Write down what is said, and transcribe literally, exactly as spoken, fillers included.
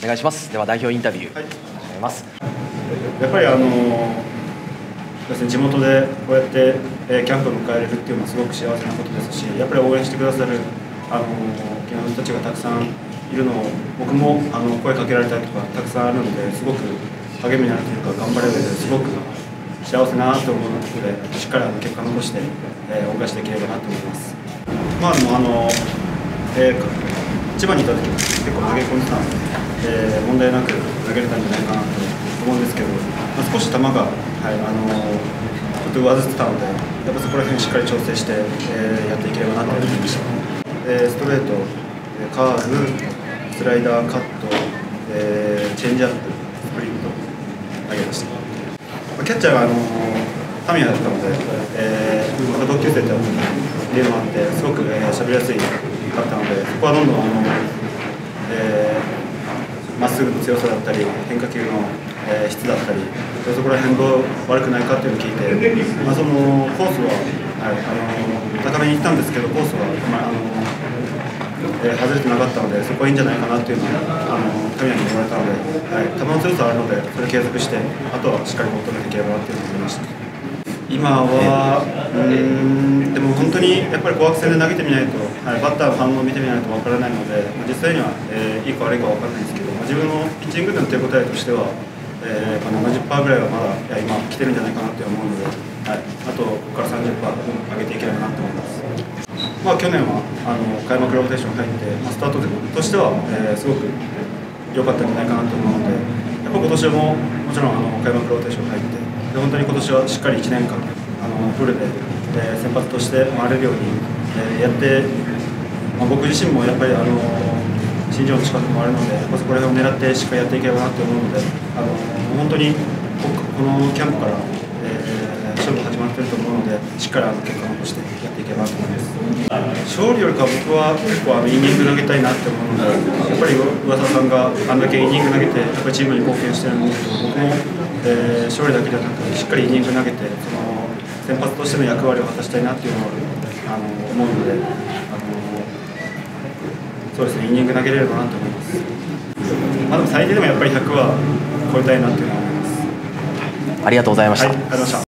願いします。では代表インタビュー、はい、始めます。 やっぱりあのですね、地元でこうやって、えー、キャンプを迎えれるっていうのはすごく幸せなことですし、やっぱり応援してくださるあの沖縄の人たちがたくさんいるのを僕もあの声かけられたりとかたくさんあるので、すごく励みになるというか頑張れるのですごく幸せなと思うので、しっかりあの結果を残して、えー、応援していければなと思います。まあでもあの、えー、千葉にいた時結構投げ込んでたので、えー、問題なく投げれたんじゃないかなと思うんですけど、まあ、少し球が、はい、あのちょっと上ずってたので、やっぱそこら辺しっかり調整して、えー、やっていければなと思いました。えー、ストレート、カーブ、スライダー、カット、えー、チェンジアップ、スプリット投げました。まあ、キャッチャーがあのタミヤだったので、えー、また同級生とやっていうのもあってすごく喋、えー、りやすいかったので、そこはどんどんあの、えー、まっすぐの強さだったり変化球の、えー、質だったりそこら辺どう悪くないかっていうのを聞いて、まあ、そのコースは、はい、あの高めに行ったんですけどコースは、まああのえー、外れてなかったのでそこはいいんじゃないかなっていうのはあの神谷に言われたので、はい、球の強さはあるのでそれ継続してあとはしっかり求めていければなっていうのを思いました。今はうーんでも本当にやっぱり紅白戦で投げてみないと、はい、バッターの反応を見てみないとわからないので、まあ、実際には、えー、いいか悪いかわからないんですけど、まあ、自分のピッチングでの手応えとしては、えーまあ、ななじゅっパーセント ぐらいはまだいや今来てるんじゃないかなと思うので、はい、あとここから さんじゅっパーセント 上げていければなと思います。まあ、去年はあの開幕ローテーション入って、まあ、スタートとしては、えー、すごく良かったんじゃないかなと思うので、やっぱ今年ももちろんあの開幕ローテーション入ってで本当に今年はしっかりいちねんかんあのフルで、えー、先発として回れるように、えー、やって、まあ、僕自身もやっぱりあの新庄の近くもあるので、やっぱそこら辺を狙ってしっかりやっていければなと思うので、あの本当にこのキャンプから、えー、勝負始まっていると思うので、しっかりあの結果を残してやっていければなと思います。勝利よりか僕は結構あのイニング投げたいなって思うので、やっぱり上田さんがあんだけイニング投げてやっぱりチームに貢献してるので、僕も、えー、勝利だけじゃなくしっかりイニング投げてその先発としての役割を果たしたいなっていうのをあの思うので、あのそうですね、イニング投げれればなと思います。まあ、でも最低でもやっぱりひゃくは超えたいなっていうのは思います。 ありがとうございました。 はい、ありがとうございました。